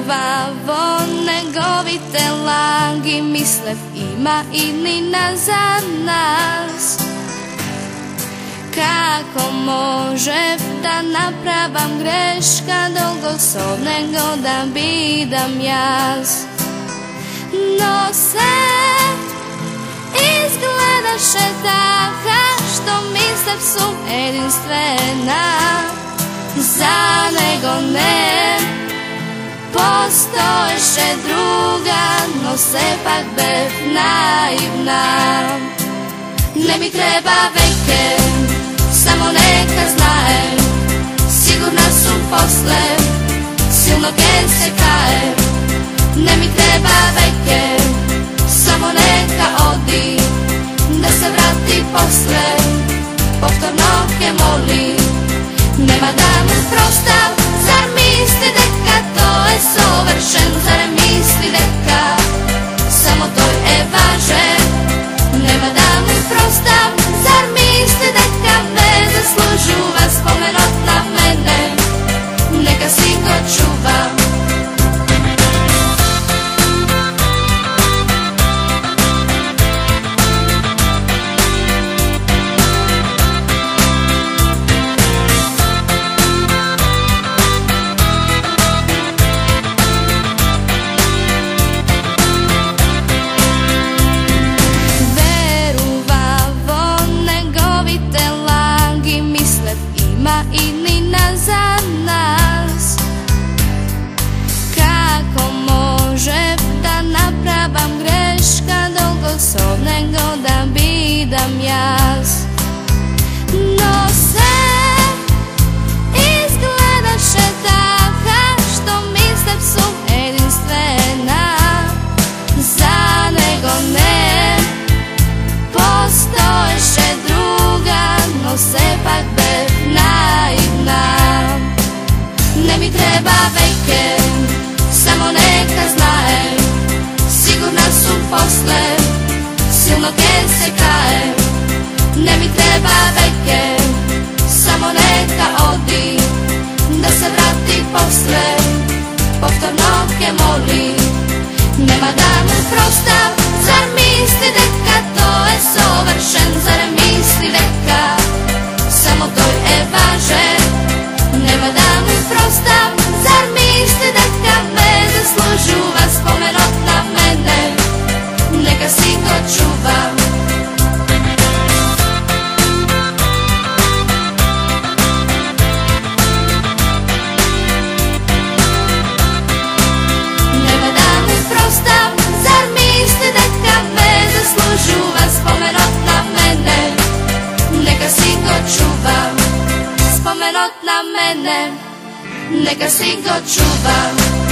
Veruvavo negovite langi, mislev ima i nina za nas. Kako može da napravam greška, dolgo sov nego da bidam jaz. No se izgledaše taka, što mislev su jedinstvena. Za nego ne postoješe druga, no se pak bev naivna. Ne mi treba veke, samo neka znajem, sigurna su posle, silno gen se kaje. Ne mi treba veke, samo neka odi, da se vrati posle, povtorno ke moli. Nema da mu prostam, zar misli deka to je sovršen, zar misli deka samo to je važen. Nema da mu prostam, zar misli deka ne zaslužuva spomenut na mene, neka si go čuva. I nina za nas. Kako može da napravam greška, dolgo sov nego da bidam jaz. No se izgledaše taka, što mislev su jedinstvena. Za nego ne postoješe druga, no se pak bev naivna. Ne mi treba veke, samo neka znajem, sigurna su posle, silno gen se kaje. Ne mi treba veke, samo neka odi, da se vrati posle, povtorno ke moli. Nema da mu prostam, zar misli deka to je sovršen, zar misli deka samo to je važen. Nema da mu prostam, zar misli deka me zaslužuva spomenut na mene, neka si go čuva. Nema da mu prostam, zar misli deka me zaslužuva spomenut na mene, neka si go čuva. Spomenut na mene, neka si go čuva.